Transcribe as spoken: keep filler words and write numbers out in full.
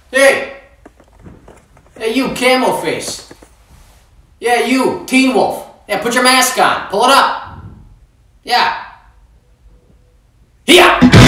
Hey! Hey, you, Camel Face. Yeah, you, Teen Wolf. Yeah, put your mask on. Pull it up. Yeah. Yeah!